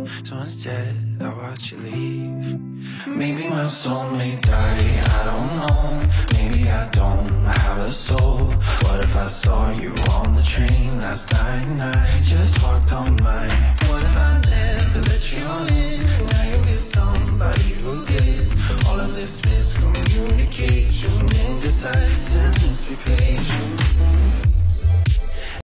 So instead, I watch you leave. Maybe my soul may die, I don't know. Maybe I don't have a soul. What if I saw you on the train last night and I just walked on by? What if I never let you in? Now you're with somebody who did. All of this miscommunication, indecisiveness we pay.